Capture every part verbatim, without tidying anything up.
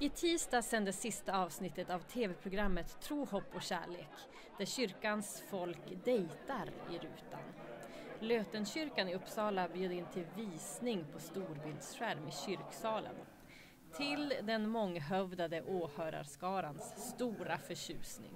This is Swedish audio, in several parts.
I tisdag sändes sista avsnittet av tv-programmet Tro, hopp och kärlek, där kyrkans folk dejtar i rutan. Lötenkyrkan i Uppsala bjöd in till visning på storbildsskärm i kyrksalen. Till den månghövdade åhörarskarans stora förtjusning.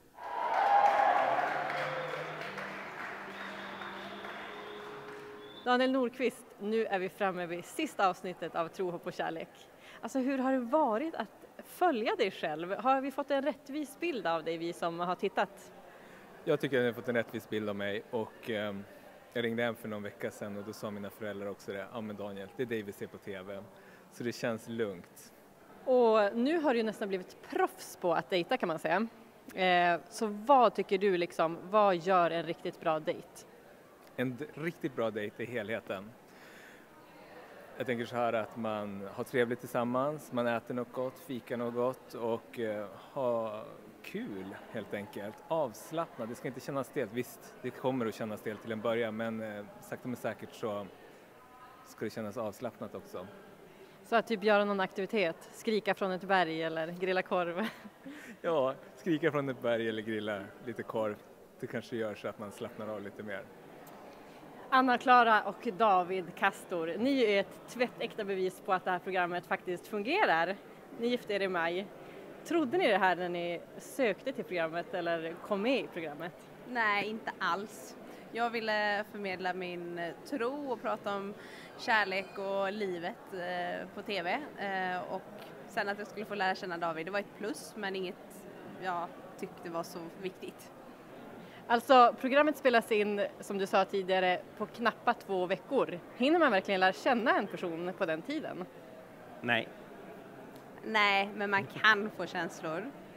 Daniel Nordqvist, nu är vi framme vid sista avsnittet av Tro, hopp och kärlek. Alltså, hur har det varit att följa dig själv? Har vi fått en rättvis bild av dig, vi som har tittat? Jag tycker att jag har fått en rättvis bild av mig och eh, jag ringde hem för någon vecka sedan och då sa mina föräldrar också det. Ja men Daniel, det är dig vi ser på tv. Så det känns lugnt. Och nu har du nästan blivit proffs på att dejta, kan man säga. Eh, så vad tycker du liksom, vad gör en riktigt bra dejt? En d- riktigt bra dejt är helheten. Jag tänker så här att man har trevligt tillsammans, man äter något gott, fikar något gott och eh, har kul helt enkelt. Avslappnad, det ska inte kännas stelt. Visst, det kommer att kännas stelt till en början, men eh, sakta men säkert så ska det kännas avslappnat också. Så att typ göra någon aktivitet, skrika från ett berg eller grilla korv? Ja, skrika från ett berg eller grilla lite korv, det kanske gör så att man slappnar av lite mer. Anna-Klara och David Kastor, ni är ett tvättäkta bevis på att det här programmet faktiskt fungerar. Ni gifte er i maj. Trodde ni det här när ni sökte till programmet eller kom med i programmet? Nej, inte alls. Jag ville förmedla min tro och prata om kärlek och livet på tv. Och sen att jag skulle få lära känna David, det var ett plus men inget jag tyckte var så viktigt. Alltså, programmet spelas in, som du sa tidigare, på knappt två veckor. Hinner man verkligen lära känna en person på den tiden? Nej. Nej, men man kan få känslor.